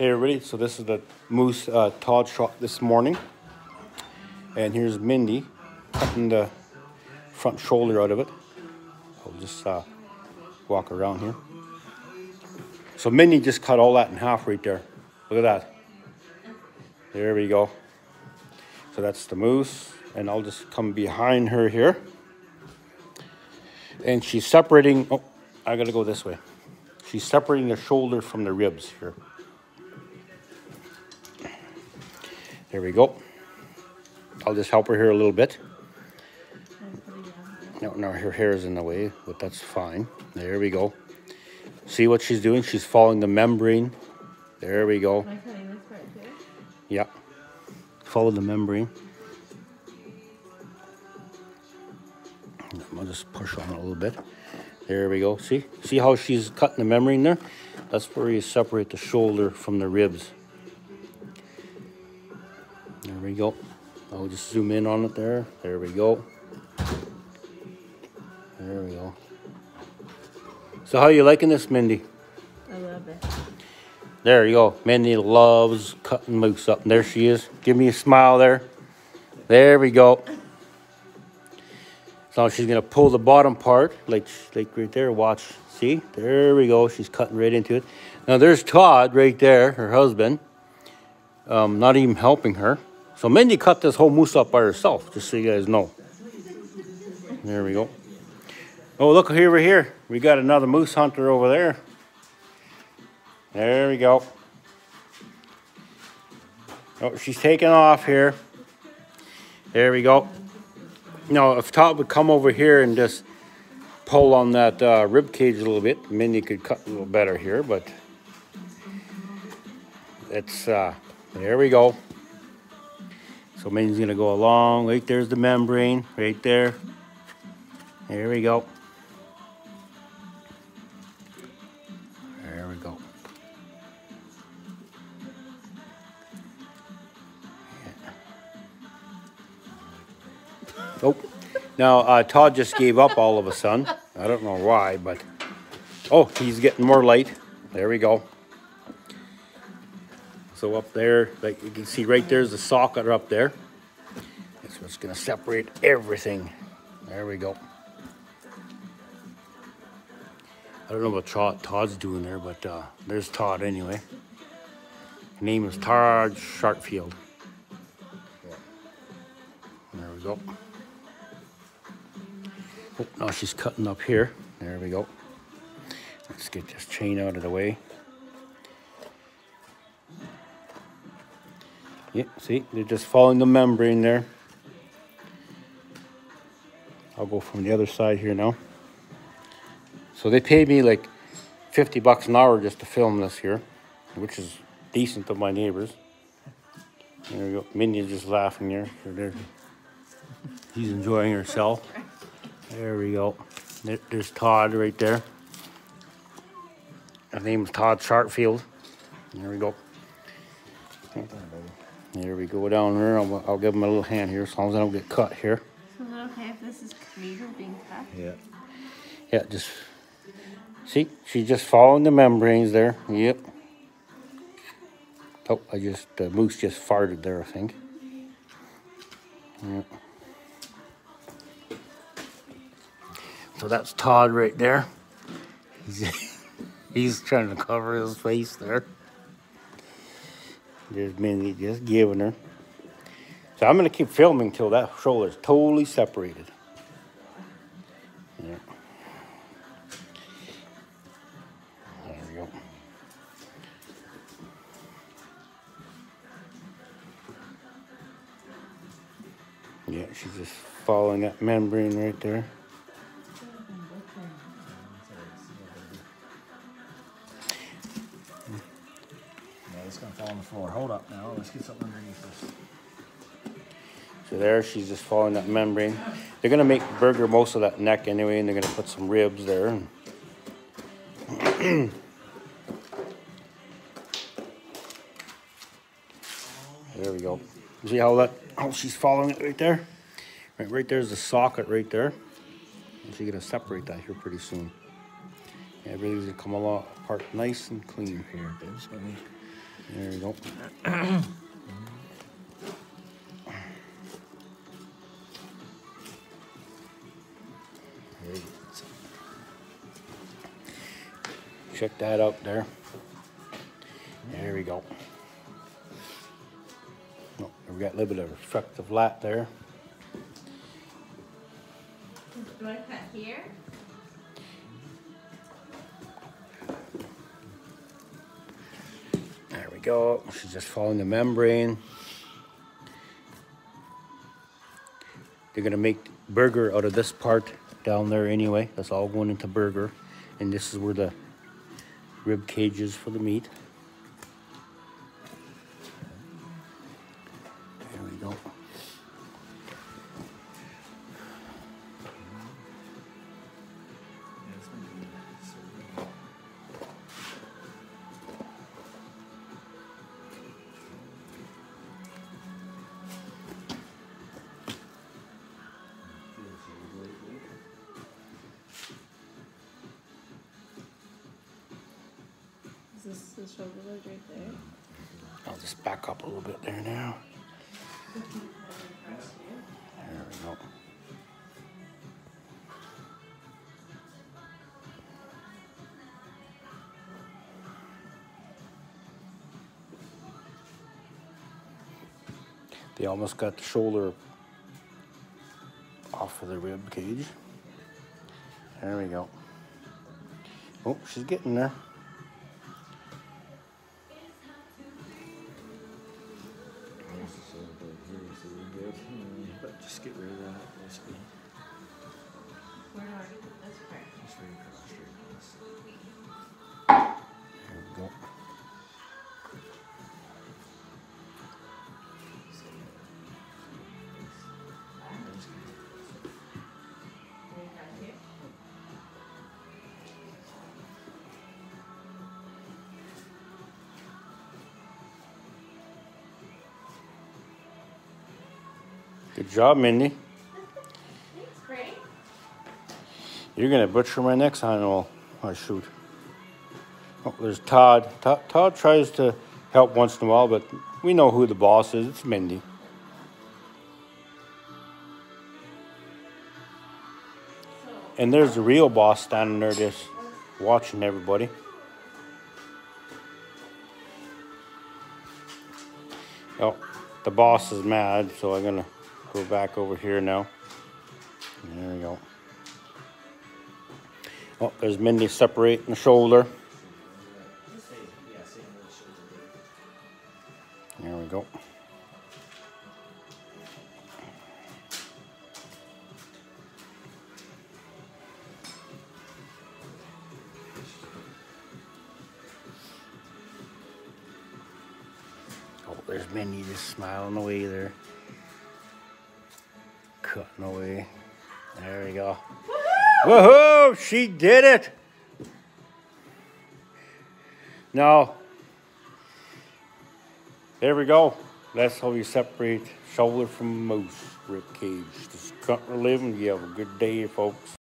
Hey everybody, so this is the moose Todd shot this morning. And here's Mindy cutting the front shoulder out of it. I'll just walk around here. So Mindy just cut all that in half right there. Look at that. There we go. So that's the moose. And I'll just come behind her here. And she's separating, oh, I gotta go this way. She's separating the shoulder from the ribs here. There we go. I'll just help her here a little bit. No, her hair is in the way, but that's fine. There we go. See what she's doing? She's following the membrane. There we go. Am I cutting this part too? Yeah. Follow the membrane. I'll just push on it a little bit. There we go. See? See how she's cutting the membrane there? That's where you separate the shoulder from the ribs. There we go. I'll just zoom in on it there. There we go. There we go. So how are you liking this, Mindy? I love it. There you go. Mindy loves cutting moose up. And there she is. Give me a smile there. There we go. So she's going to pull the bottom part, like right there. Watch. See? There we go. She's cutting right into it. Now there's Todd right there, her husband. Not even helping her. So Mindy cut this whole moose up by herself, just so you guys know. There we go. Oh, look over here. We got another moose hunter over there. There we go. Oh, she's taking off here. There we go. Now, if Todd would come over here and just pull on that rib cage a little bit, Mindy could cut a little better here, but it's, there we go. So Mindy's gonna go along. Right there's the membrane, right there. There we go. There we go. Yeah. Oh, now Todd just gave up all of a sudden. I don't know why, but oh, he's getting more light. There we go. So up there, like you can see right there's the socket up there. That's what's gonna separate everything. There we go. I don't know what Todd's doing there, but there's Todd anyway. His name is Todd Sharpfield. There we go. Oh, now she's cutting up here. There we go. Let's get this chain out of the way. Yeah, see, they're just following the membrane there. I'll go from the other side here now. So they paid me like 50 bucks an hour just to film this here, which is decent of my neighbors. There we go. Mindy's just laughing there. He's enjoying herself. There we go. There's Todd right there. His name is Todd Sharpfield. There we go. There we go down there. I'll give him a little hand here as long as I don't get cut here. So is it okay if this is legal being cut? Yeah. Yeah, just see, she's just following the membranes there. Yep. Oh, the moose just farted there, I think. Yep. So that's Todd right there. He's trying to cover his face there. There's Mindy just giving her. So I'm going to keep filming till that shoulder is totally separated. Yeah. There we go. Yeah, she's just following that membrane right there. It's gonna fall on the floor. Hold up now. Let's get something underneath this. So there, she's just following that membrane. They're gonna make burger most of that neck anyway, and they're gonna put some ribs there. There we go. See how she's following it right there? Right there's the socket right there. And she's gonna separate that here pretty soon. Yeah, everything's gonna come along apart nice and clean. Here, babes. There you go. Check that out there. There we go. Oh, we got a little bit of reflective light there. Do I cut here? There we go. She's just following the membrane. They're gonna make burger out of this part down there anyway. That's all going into burger. And this is where the rib cage is for the meat. There we go. Is this the shoulder blade right there? I'll just back up a little bit there now. There we go. They almost got the shoulder off of the rib cage. There we go. Oh, she's getting there. But just get rid of that, basically. Where do I put this part? Just right across, straight across. There we go. Where you cut here? Good job, Mindy. Thanks, Frank. You're gonna butcher my next animal. I shoot. Oh, there's Todd. Todd tries to help once in a while, but we know who the boss is. It's Mindy. And there's the real boss standing there just watching everybody. Oh, the boss is mad, so I'm gonna go back over here now. There we go. Oh, there's Mindy separating the shoulder. There we go. Oh, there's Mindy just smiling away there. Cutting away. There we go. Woohoo! She did it! Now, there we go. That's how you separate shoulder from moose rib cage. Just cut and live, and you have a good day, folks.